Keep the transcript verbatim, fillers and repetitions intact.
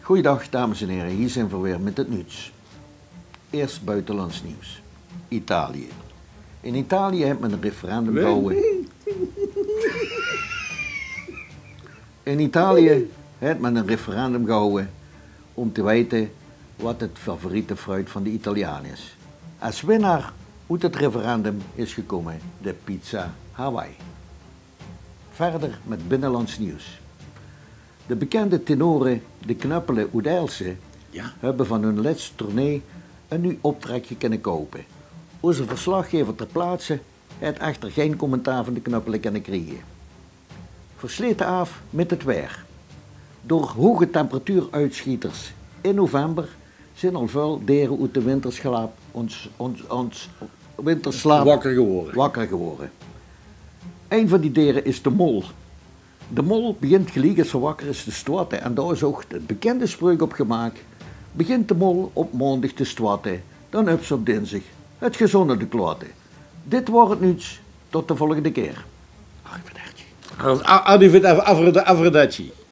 Goeiedag dames en heren, hier zijn we weer met het nieuws. Eerst buitenlands nieuws. Italië. In Italië heeft men een referendum gehouden. In Italië heeft men een referendum gehouden om te weten wat het favoriete fruit van de Italianen is. Als winnaar uit het referendum is gekomen de pizza Hawaii. Verder met binnenlands nieuws. De bekende tenoren De Knuppelen uit Eilse Ja? hebben van hun laatste tournee een nieuw optrekje kunnen kopen. Onze verslaggever ter plaatse heeft echter geen commentaar van De Knuppelen kunnen krijgen. Versleten af met het weer. Door hoge temperatuuruitschieters in november zijn al veel dieren uit de winterslaap, ons, ons, ons winterslaap Wakker geworden. wakker geworden. Een van die dieren is de mol. De mol begint gelijk als ze wakker is te stoten en daar is ook het bekende spreuk op gemaakt. Begint de mol op maandag te stoten, dan heb ze op dinsdag het gezonde de kloten. Dit wordt het nieuws, tot de volgende keer. Arrivederci. Arrivederci.